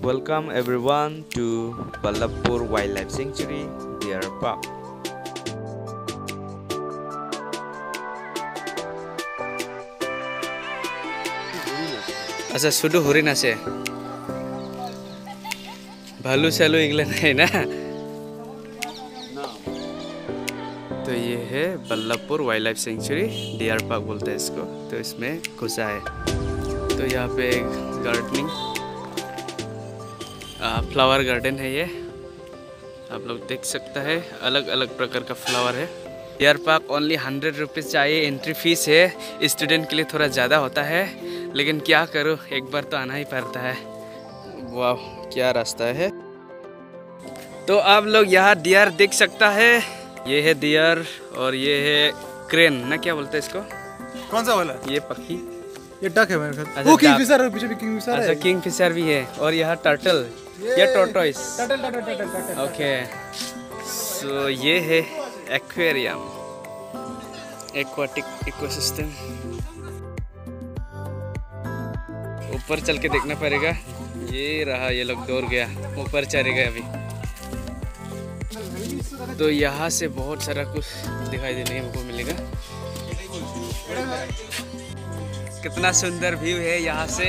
Welcome everyone to Ballabpur Wildlife Sanctuary, Deer Park. अच्छा शुरू हरिण आसे भालू सालू इगले नहीं ना। तो ये है Ballabhpur wild life sanctuary, deer park बोलते हैं इसको। तो इसमें घुसा है। तो यहाँ पे गार्डनिंग फ्लावर गार्डन है ये, आप लोग देख सकता है। अलग अलग प्रकार का फ्लावर है। डियर पार्क ओनली 100 रुपीज़ चाहिए, एंट्री फीस है। स्टूडेंट के लिए थोड़ा ज़्यादा होता है, लेकिन क्या करूँ, एक बार तो आना ही पड़ता है। वाह क्या रास्ता है। तो आप लोग यहाँ डियर देख सकता है। ये है डियर और ये है क्रेन ना, क्या बोलते हैं इसको? कौन सा वाला? ये पक्षी, ये डक है मेरे ख्याल। अच्छा, वो किंगफिशर है, पीछे भी किंगफिशर है। अच्छा किंगफिशर भी है। और यहाँ टर्टल या टॉर्टोइस। टर्टल। ओके, सो ये है एक्वेरियम, एक्वाटिक इकोसिस्टम। ऊपर चल के देखना पड़ेगा। ये रहा, ये लोग दौड़ गया, ऊपर चढ़ेगा अभी। तो यहाँ से बहुत सारा कुछ दिखाई देने को मिलेगा। कितना सुंदर व्यू है यहाँ से।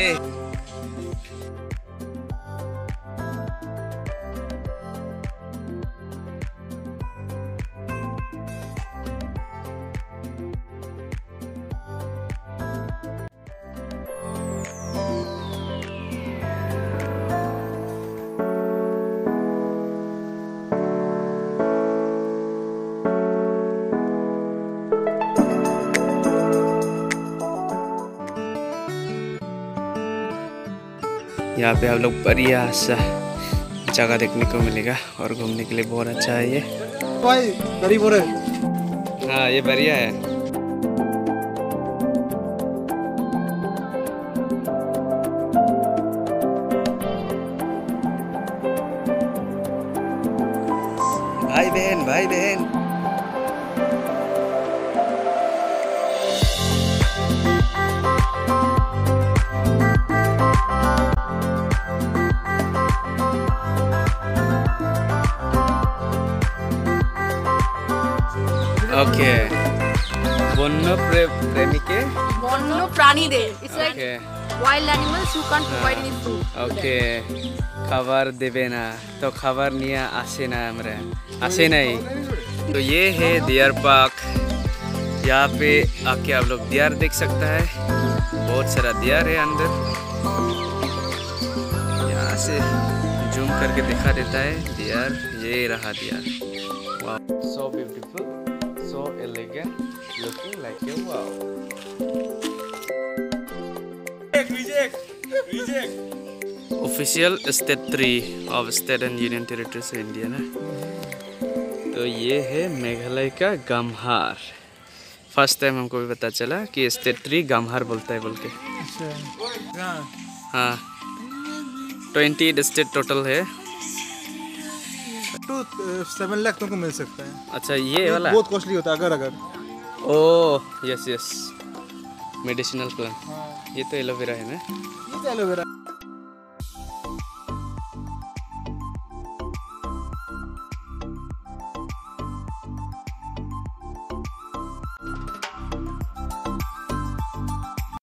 यहाँ पे आप लोग बढ़िया सा जगह देखने को मिलेगा और घूमने के लिए बहुत अच्छा है ये। भाई गरीब हो रहे। हाँ ये बढ़िया है। भाई बहन ओके। वन्य प्रेमी के वन्य प्राणीদের, it's like wild animals you can't provide any food. Okay, খাবার देवे ना तो খাবার নিয়ে আসে না, আমরা আসে नहीं। तो ये है डियर पार्क। यहाँ पे आके आप लोग डियर देख सकता है। बहुत सारा डियर है अंदर। यहाँ से जूम करके दिखा देता है डियर। ये रहा डियर। वाह, so beautiful, so elegant, looking like a wow. Reject. Official state 3 of State and Union Territories of India ना। तो ये है मेघालय का गाम्हार। फर्स्ट टाइम हमको भी पता चला कि स्टेट 3 गाम्हार बोलता है बोल के। हाँ 20 स्टेट टोटल है। 7 लाख तुमको मिल सकता है। अच्छा ये वाला बहुत कॉस्टली होता है अगर ओह यस मेडिसिनल प्लांट। ये तो एलोवेरा है ना। ये तो एलोवेरा।